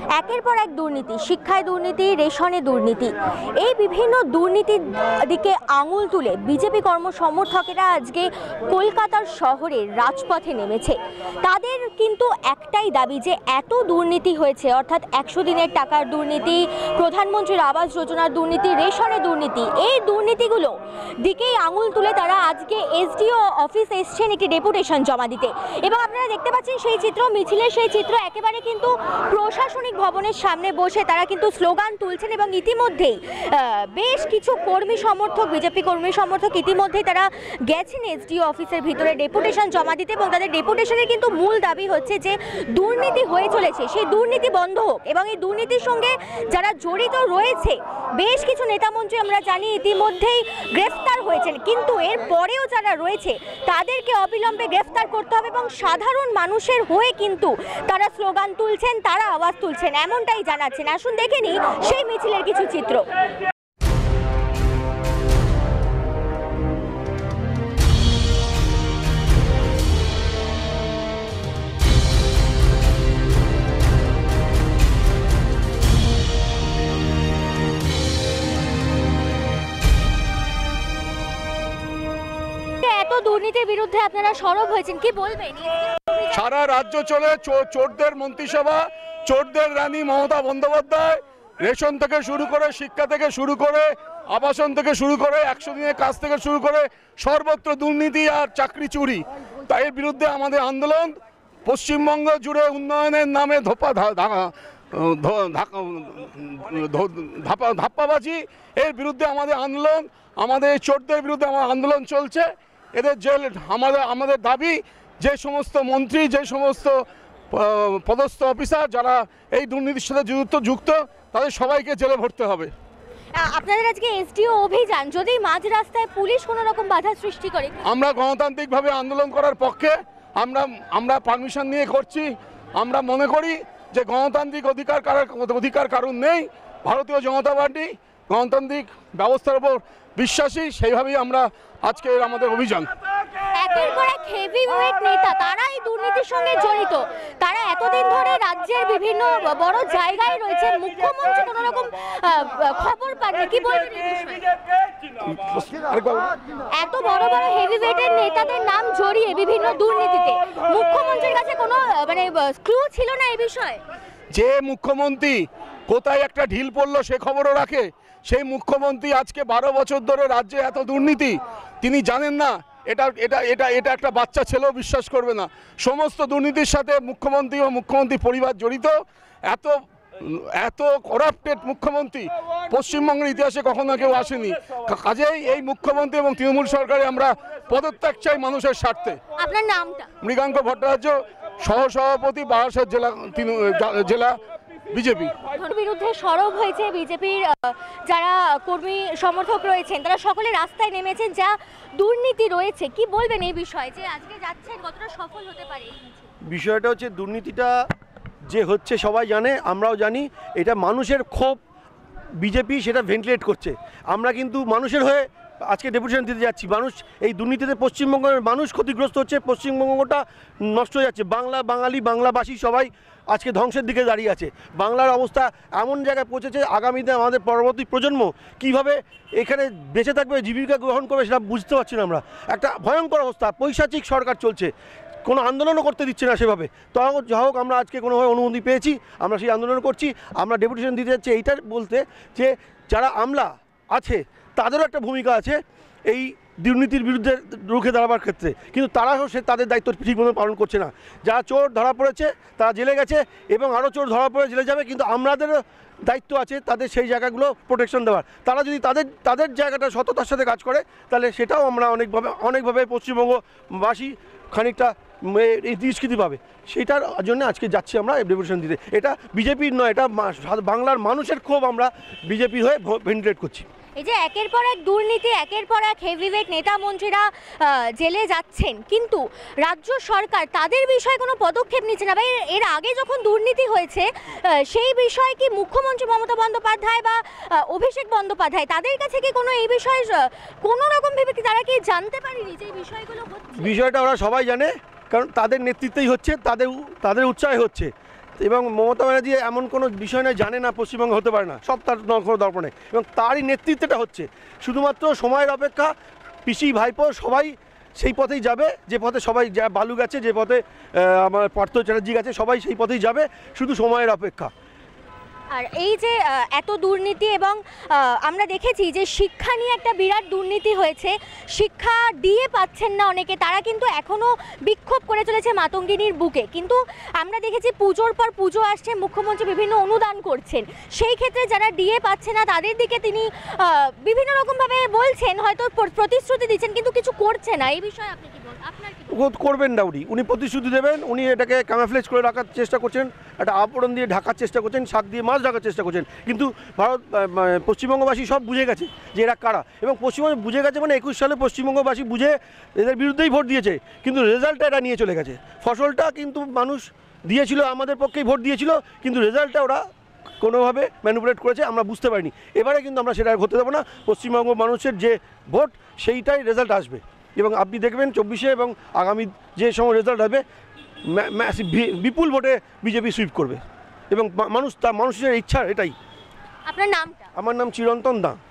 একের পর এক দুর্নীতি, শিক্ষায় দুর্নীতি, রেশনে দুর্নীতি, এই বিভিন্ন দুর্নীতির দিকে আঙুল তুলে বিজেপি কর্মসমর্থকেরা আজকে কলকাতার শহরের রাজপথে নেমেছে। তাদের কিন্তু একটাই দাবি যে এত দুর্নীতি হয়েছে, অর্থাৎ 100 দিনের টাকার দুর্নীতি, প্রধানমন্ত্রীর আবাস যোজনার দুর্নীতি, রেশনে দুর্নীতি, এই দুর্নীতিগুলো দিকেই আঙুল তুলে তারা আজকে এসডিও অফিস এসছেন একটি ডেপুটেশন জমা দিতে। এবং আপনারা দেখতে পাচ্ছেন সেই চিত্র, মিছিলের সেই চিত্র, একেবারে কিন্তু প্রশাসনিক ভবনের সামনে বসে তারা কিন্তু স্লোগান তুলছেন এবং ইতিমধ্যেই বেশ কিছু কর্মী সমর্থক, বিজেপি কর্মী সমর্থক ইতিমধ্যেই তারা গেছেন এসডিও অফিসের ভিতরে ডেপুটেশন জমা দিতে। এবং তাদের ডেপুটেশনের কিন্তু মূল দাবি হচ্ছে যে দুর্নীতি হয়ে চলেছে, সেই দুর্নীতি বন্ধ হোক এবং এই দুর্নীতির সঙ্গে যারা জড়িত রয়েছে বেশ কিছু নেতামন্ত্রী আমরা জানি ইতিমধ্যেই গ্রেফতার হয়েছেন, কিন্তু এর পরেও যারা রয়েছে তাদেরকে অবিলম্বে গ্রেফতার করতে হবে এবং সাধারণ মানুষের হয়ে কিন্তু তারা স্লোগান তুলছেন, তারা আওয়াজ তুলছেন, এমনটাই জানাচ্ছেন। আসুন দেখে নিই সেই মিছিলের কিছু চিত্র। এত দুর্নীতির বিরুদ্ধে আপনারা সরব হয়েছেন, কি বলবেন? সারা রাজ্য চলে চোরদের মন্ত্রিসভা, চোরদের রানী মমতা বন্দ্যোপাধ্যায়। রেশন থেকে শুরু করে, শিক্ষা থেকে শুরু করে, আবাসন থেকে শুরু করে, 100 দিনের কাজ থেকে শুরু করে সর্বত্র দুর্নীতি আর চাকরি চুরি। তাই এর বিরুদ্ধে আমাদের আন্দোলন। পশ্চিমবঙ্গ জুড়ে উন্নয়নের নামে ধাপ্পাবাজি, এর বিরুদ্ধে আমাদের আন্দোলন। আমাদের চোরদের বিরুদ্ধে আমার আন্দোলন চলছে। এদের জেল, আমাদের দাবি যে সমস্ত মন্ত্রী, যে সমস্ত পদস্থ অফিসার যারা এই দুর্নীতির সাথে যুক্ত তাদের সবাইকে জেলে ভরতে হবে। আপনাদের আজকে এসডিও অভিযান, যদি মাঝ রাস্তায় পুলিশ কোনো রকম বাধা সৃষ্টি করে? আমরা গণতান্ত্রিকভাবে আন্দোলন করার পক্ষে, আমরা পারমিশন নিয়ে করছি। আমরা মনে করি যে গণতান্ত্রিক অধিকার কারণ নেই। ভারতীয় জনতা পার্টি গণতান্ত্রিক ব্যবস্থার উপর বিশ্বাসী, সেইভাবেই আমরা আজকে আমাদের অভিযান। একের পর এক হেভিওয়েট নেতা তারা এই দুর্নীতির সঙ্গে জড়িত, তারা এতদিন ধরে রাজ্যের বিভিন্ন বড় জায়গায় রয়েছে, মুখ্যমন্ত্রী কোনো রকম খবর পাননি, কি বলবেন এই বিষয়ে? এত বড় বড় হেভিওয়েটের নেতাদের নাম জড়িয়ে বিভিন্ন দুর্নীতিতে মুখ্যমন্ত্রীর কাছে কোনো ক্লু ছিল না এই বিষয়ে? যে মুখ্যমন্ত্রী কোথায় একটা ঢিল পড়লো সে খবরও রাখে, সেই মুখ্যমন্ত্রী আজকে 12 বছর ধরে রাজ্যে এত দুর্নীতি তিনি জানেন না। এটা একটা বাচ্চা ছেলেও বিশ্বাস করবে না। সমস্ত দুর্নীতির সাথে মুখ্যমন্ত্রী ও মুখ্যমন্ত্রী পরিবার জড়িত। এত করাপ্টেড মুখ্যমন্ত্রী পশ্চিমবঙ্গের ইতিহাসে কখনো কেউ আসেনি। কাজেই এই মুখ্যমন্ত্রী এবং তৃণমূল সরকারে আমরা পদত্যাগ চাই মানুষের স্বার্থে। আপনার নামটা? মৃগাঙ্ক ভট্টাচার্য, সহসভাপতি, বারাসাত জেলা বিজেপি। বিরুদ্ধে সরব হয়েছে বিজেপির যারা কর্মী সমর্থক রয়েছেন, তারা সকলে রাস্তায় নেমেছেন, যা দুর্নীতি রয়েছে। কি বলবেন এই বিষয়ে, যে আজকে যাচ্ছেন, কতটা সফল হতে পারে? বিষয়টা হচ্ছে দুর্নীতিটা যে হচ্ছে সবাই জানে, আমরাও জানি। এটা মানুষের ক্ষোভ, বিজেপি সেটা ভেন্টিলেট করছে। আমরা কিন্তু মানুষের হয়ে আজকে ডেপুটেশন দিতে যাচ্ছি। মানুষ এই দুর্নীতিতে পশ্চিমবঙ্গের মানুষ ক্ষতিগ্রস্ত হচ্ছে, পশ্চিমবঙ্গটা নষ্ট হয়ে যাচ্ছে। বাঙালি, বাংলাভাষী সবাই আজকে ধ্বংসের দিকে দাঁড়িয়ে আছে। বাংলার অবস্থা এমন জায়গায় পৌঁছেছে, আগামীতে আমাদের পরবর্তী প্রজন্ম কিভাবে এখানে বেঁচে থাকবে, জীবিকা গ্রহণ করবে, সেটা বুঝতে পারছি না আমরা। একটা ভয়ঙ্কর অবস্থা, পৈশাচিক সরকার চলছে, কোনো আন্দোলনও করতে দিচ্ছে না সেভাবে। তো যা হোক, আমরা আজকে কোনোভাবে অনুমতি পেয়েছি, আমরা সেই আন্দোলন করছি। আমরা ডেপুটেশন দিতে যাচ্ছি এইটা বলতে যে যারা আমলা আছে তাদেরও একটা ভূমিকা আছে এই দুর্নীতির বিরুদ্ধে রুখে দাঁড়াবার ক্ষেত্রে, কিন্তু তারাও তাদের দায়িত্ব ঠিকমতো পালন করছে না। যারা চোর ধরা পড়েছে তারা জেলে গেছে এবং আরও চোর ধরা পড়ে জেলে যাবে, কিন্তু আমাদেরও দায়িত্ব আছে তাদের সেই জায়গাগুলো প্রোটেকশন দেওয়ার। তারা যদি তাদের জায়গাটা সততার সাথে কাজ করে, তাহলে সেটাও আমরা অনেকভাবে পশ্চিমবঙ্গবাসী খানিকটা নিষ্কৃতি পাবে। সেটার জন্য আজকে যাচ্ছি আমরা ডেপুটেশন দিতে। এটা বিজেপির নয়, এটা বাংলার মানুষের ক্ষোভ আমরা বিজেপির হয়ে ভেন্টিলেট করছি। এই যে একের পর এক দুর্নীতি, একের পর এক হেভিওয়েট নেতা মন্ত্রীরা জেলে যাচ্ছেন, কিন্তু রাজ্য সরকার তাদের বিষয়ে কোনো পদক্ষেপ নিচ্ছে না। ভাই, এর আগে যখন দুর্নীতি হয়েছে সেই বিষয়ে কি মুখ্যমন্ত্রী মমতা বন্দ্যোপাধ্যায় বা অভিষেক বন্দ্যোপাধ্যায় তাদের কাছে কি কোনো এই বিষয়ে কোনো রকম ভেবে কি তারা কি জানতে পারেনি যে এই বিষয়গুলো হচ্ছে? বিষয়টা ওরা সবাই জানে, কারণ তাদের নেতৃত্বেই হচ্ছে, তাদের উৎসাহে হচ্ছে। এবং মমতা ব্যানার্জি এমন কোনো বিষয় নয় জানে না পশ্চিমবঙ্গ হতে পারে না, সব তার দর্পণে, এবং তারই নেতৃত্বটা হচ্ছে। শুধুমাত্র সময়ের অপেক্ষা, পিসি ভাইপো সবাই সেই পথেই যাবে যে পথে সবাই বালু গেছে, যে পথে আমার পার্থ চ্যাটার্জি গেছে, সবাই সেই পথেই যাবে, শুধু সময়ের অপেক্ষা। আর এই যে এত দুর্নীতি এবং আমরা দেখেছি যে শিক্ষা নিয়ে একটা বিরাট দুর্নীতি হয়েছে, শিক্ষা দিয়ে পাচ্ছেন না অনেকে, তারা কিন্তু এখনও বিক্ষোভ করে চলেছে মাতঙ্গিনীর বুকে। কিন্তু আমরা দেখেছি পুজোর পর পুজো আসছে, মুখ্যমন্ত্রী বিভিন্ন অনুদান করছেন, সেই ক্ষেত্রে যারা দিয়ে পাচ্ছে না তাদের দিকে তিনি বিভিন্ন রকমভাবে বলছেন, হয়তো প্রতিশ্রুতি দিচ্ছেন কিন্তু কিছু করছে না। এই বিষয়ে আপনি কি বলবেন? আপনার কি করবেন না, উনি প্রতিশ্রুতি দেবেন, উনি এটাকে ক্যামাফ্লেজ করে রাখার চেষ্টা করছেন, একটা আবরণ দিয়ে ঢাকার চেষ্টা করছেন, শাক দিয়ে মাছ ঢাকার চেষ্টা করছেন। কিন্তু পশ্চিমবঙ্গবাসী সব বুঝে গেছে যে এরা কারা, এবং পশ্চিমবঙ্গ বুঝে গেছে মানে 21 সালে পশ্চিমবঙ্গবাসী বুঝে এদের বিরুদ্ধেই ভোট দিয়েছে, কিন্তু রেজাল্টটা এরা নিয়ে চলে গেছে। ফসলটা কিন্তু মানুষ দিয়েছিল, আমাদের পক্ষেই ভোট দিয়েছিল, কিন্তু রেজাল্টটা ওরা কোনোভাবে ম্যানিপুলেট করেছে, আমরা বুঝতে পারিনি। এবারে কিন্তু আমরা সেটা হতে দেবো না, পশ্চিমবঙ্গ মানুষের যে ভোট সেইটাই রেজাল্ট আসবে, এবং আপনি দেখবেন 24-এ এবং আগামী যে সময় রেজাল্ট হবে বিপুল ভোটে বিজেপি সুইপ করবে, এবং মানুষের ইচ্ছা এটাই। আপনার নামটা? আমার নাম চিরন্তন দা।